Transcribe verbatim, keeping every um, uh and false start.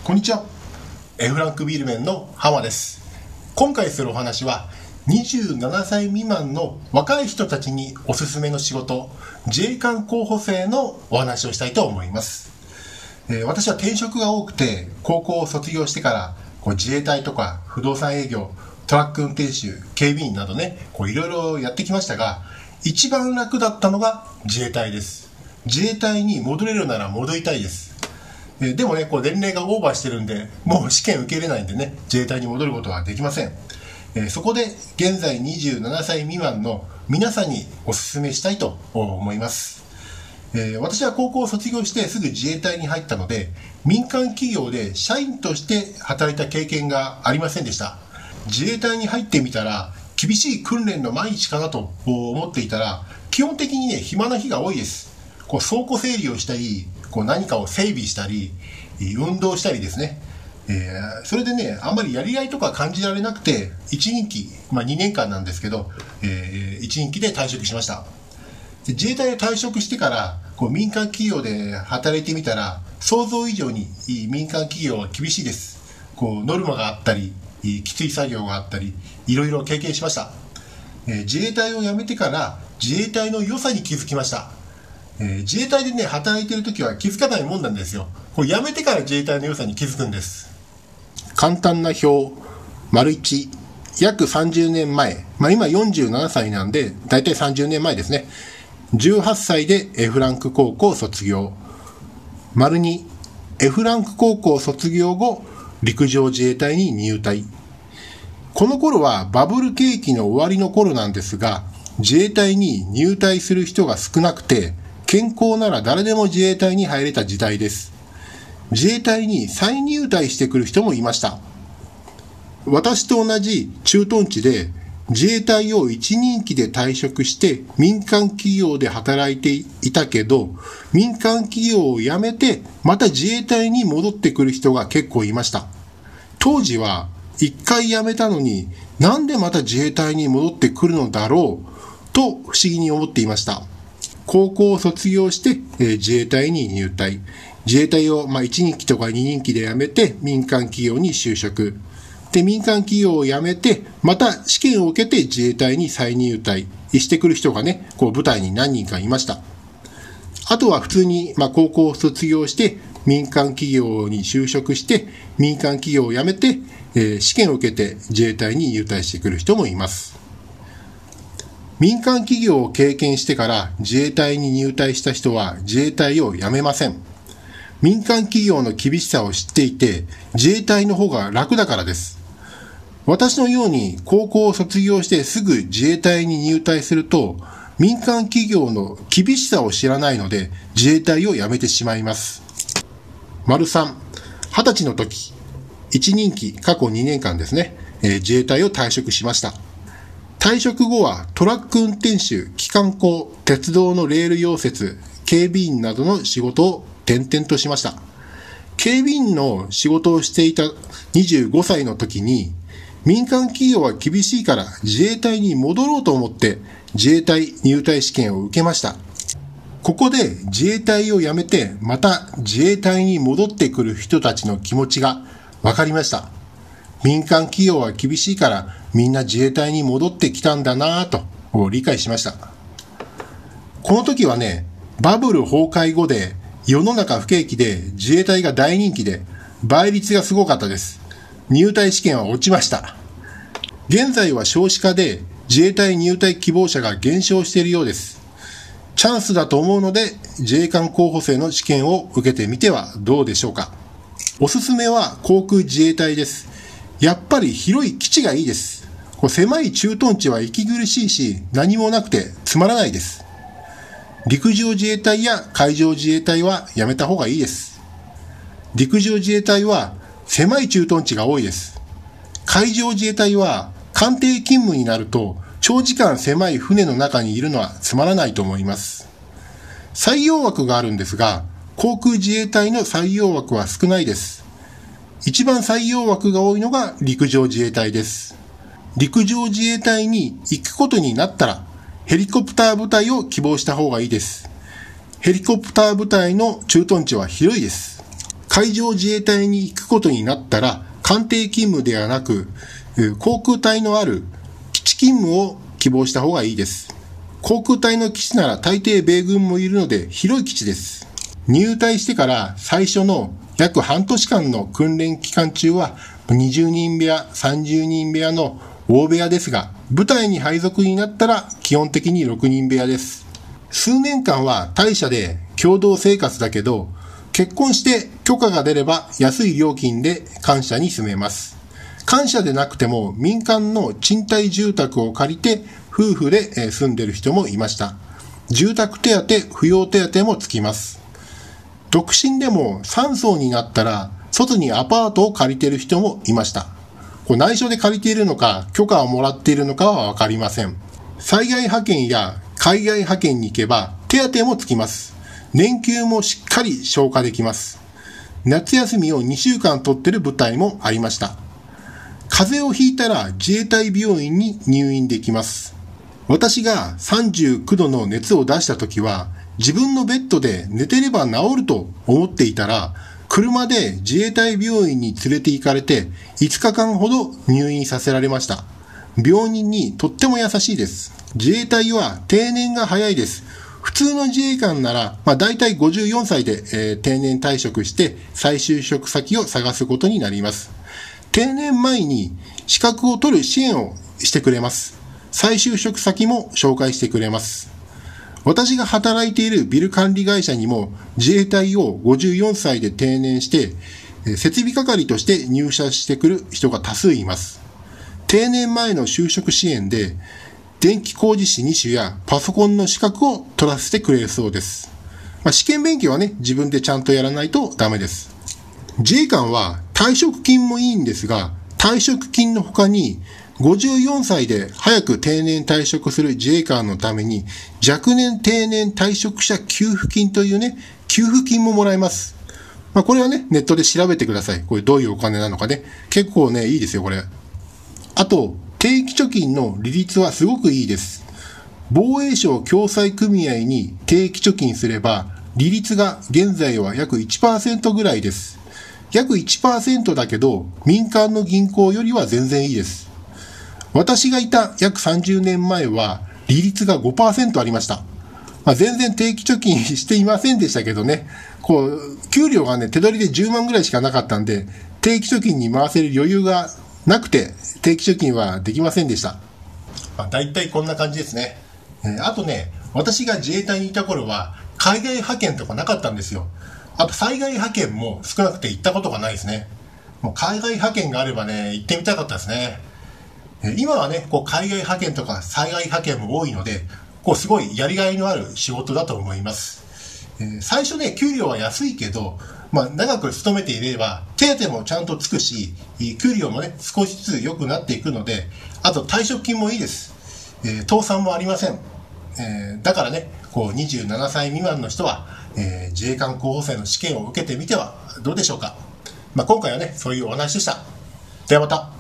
こんにちは。F ランクビールメンの浜です。今回するお話はにじゅうななさい未満の若い人たちにおすすめの仕事、自衛官候補生のお話をしたいと思います。えー、私は転職が多くて、高校を卒業してからこう自衛隊とか不動産営業、トラック運転手、警備員などね、こういろいろやってきましたが、一番楽だったのが自衛隊です。自衛隊に戻れるなら戻りたいです。でもね、こう年齢がオーバーしてるんで、もう試験受け入れないんでね、自衛隊に戻ることはできません。えー、そこで現在にじゅうななさい未満の皆さんにお勧めしたいと思います。えー、私は高校を卒業してすぐ自衛隊に入ったので、民間企業で社員として働いた経験がありませんでした。自衛隊に入ってみたら、厳しい訓練の毎日かなと思っていたら、基本的にね、暇な日が多いです。こう倉庫整理をしたり、こう何かを整備したり、運動したりですね。えー、それでね、あんまりやりがいとか感じられなくて、いちにんき、まあにねんかんなんですけど、えー、いちにんきで退職しました。で、自衛隊で退職してから、こう民間企業で働いてみたら、想像以上に民間企業は厳しいです。こうノルマがあったり、きつい作業があったり、いろいろ経験しました。えー、自衛隊を辞めてから自衛隊の良さに気づきました。えー、自衛隊でね、働いているときは気づかないもんなんですよ。これ辞めてから自衛隊の良さに気づくんです。簡単な表、丸いち、約さんじゅうねんまえ、まあ、今よんじゅうななさいなんで、だいたいさんじゅうねんまえですね。じゅうはっさいで F ランク高校卒業。丸に、F ランク高校卒業後、陸上自衛隊に入隊。この頃はバブル景気の終わりの頃なんですが、自衛隊に入隊する人が少なくて、健康なら誰でも自衛隊に入れた時代です。自衛隊に再入隊してくる人もいました。私と同じ駐屯地で自衛隊をいちにんきで退職して民間企業で働いていたけど、民間企業を辞めてまた自衛隊に戻ってくる人が結構いました。当時は一回辞めたのになんでまた自衛隊に戻ってくるのだろうと不思議に思っていました。高校を卒業して、えー、自衛隊に入隊。自衛隊を、まあ、いちにんきとかににんきで辞めて民間企業に就職。で、民間企業を辞めて、また試験を受けて自衛隊に再入隊してくる人がね、こう部隊に何人かいました。あとは普通に、まあ、高校を卒業して民間企業に就職して民間企業を辞めて、えー、試験を受けて自衛隊に入隊してくる人もいます。民間企業を経験してから自衛隊に入隊した人は自衛隊を辞めません。民間企業の厳しさを知っていて、自衛隊の方が楽だからです。私のように高校を卒業してすぐ自衛隊に入隊すると、民間企業の厳しさを知らないので自衛隊を辞めてしまいます。丸さん、はたちの時、いちにんき過去にねんかんですね、えー、自衛隊を退職しました。退職後はトラック運転手、機関工、鉄道のレール溶接、警備員などの仕事を転々としました。警備員の仕事をしていたにじゅうごさいの時に、民間企業は厳しいから自衛隊に戻ろうと思って自衛隊入隊試験を受けました。ここで自衛隊を辞めてまた自衛隊に戻ってくる人たちの気持ちが分かりました。民間企業は厳しいからみんな自衛隊に戻ってきたんだなぁと理解しました。この時はね、バブル崩壊後で世の中不景気で自衛隊が大人気で倍率がすごかったです。入隊試験は落ちました。現在は少子化で自衛隊入隊希望者が減少しているようです。チャンスだと思うので自衛官候補生の試験を受けてみてはどうでしょうか。おすすめは航空自衛隊です。やっぱり広い基地がいいです。こう狭い駐屯地は息苦しいし何もなくてつまらないです。陸上自衛隊や海上自衛隊はやめた方がいいです。陸上自衛隊は狭い駐屯地が多いです。海上自衛隊は艦艇勤務になると長時間狭い船の中にいるのはつまらないと思います。採用枠があるんですが、航空自衛隊の採用枠は少ないです。一番採用枠が多いのが陸上自衛隊です。陸上自衛隊に行くことになったら、ヘリコプター部隊を希望した方がいいです。ヘリコプター部隊の駐屯地は広いです。 海上自衛隊に行くことになったら、艦艇勤務ではなく、航空隊のある基地勤務を希望した方がいいです。航空隊の基地なら大抵米軍もいるので広い基地です。入隊してから最初の約半年間の訓練期間中はにじゅうにん部屋、さんじゅうにん部屋の大部屋ですが、部隊に配属になったら基本的にろくにん部屋です。数年間は大社で共同生活だけど、結婚して許可が出れば安い料金で官舎に住めます。官舎でなくても民間の賃貸住宅を借りて夫婦で住んでる人もいました。住宅手当、扶養手当もつきます。独身でもさん層になったら外にアパートを借りてる人もいました。これ内緒で借りているのか許可をもらっているのかはわかりません。災害派遣や海外派遣に行けば手当もつきます。年給もしっかり消化できます。夏休みをにしゅうかん取ってる部隊もありました。風邪をひいたら自衛隊病院に入院できます。私がさんじゅうきゅうどの熱を出した時は自分のベッドで寝てれば治ると思っていたら、車で自衛隊病院に連れて行かれていつかかんほど入院させられました。病人にとっても優しいです。自衛隊は定年が早いです。普通の自衛官なら、まあ、大体ごじゅうよんさいで、えー、定年退職して再就職先を探すことになります。定年前に資格を取る支援をしてくれます。再就職先も紹介してくれます。私が働いているビル管理会社にも自衛隊をごじゅうよんさいで定年して設備係として入社してくる人が多数います。定年前の就職支援で電気工事士に種やパソコンの資格を取らせてくれるそうです。まあ、試験勉強はね、自分でちゃんとやらないとダメです。自衛官は退職金もいいんですが、退職金の他にごじゅうよんさいで早く定年退職する自衛官のために若年定年退職者給付金というね、給付金ももらえます。まあ、これはね、ネットで調べてください。これどういうお金なのかね。結構ね、いいですよ、これ。あと、定期貯金の利率はすごくいいです。防衛省共済組合に定期貯金すれば、利率が現在は約 いちパーセント ぐらいです。約 いちパーセント だけど、民間の銀行よりは全然いいです。私がいた約さんじゅうねんまえは、利率が ごパーセント ありました。まあ、全然定期貯金していませんでしたけどね、こう、給料がね、手取りでじゅうまんぐらいしかなかったんで、定期貯金に回せる余裕がなくて、定期貯金はできませんでした。まあ、大体こんな感じですね。えー、あとね、私が自衛隊にいた頃は、海外派遣とかなかったんですよ。あと災害派遣も少なくて行ったことがないですね。もう海外派遣があればね、行ってみたかったですね。えー、今はね、こう海外派遣とか災害派遣も多いので、こうすごいやりがいのある仕事だと思います。えー、最初ね、給料は安いけど、まあ、長く勤めていれば手当もちゃんとつくし、給料もね少しずつ良くなっていくので、あと退職金もいいです。えー、倒産もありません。えー、だからね、こうにじゅうななさい未満の人は、えー、自衛官候補生の試験を受けてみてはどうでしょうか。まあ、今回はねそういうお話でした。ではまた。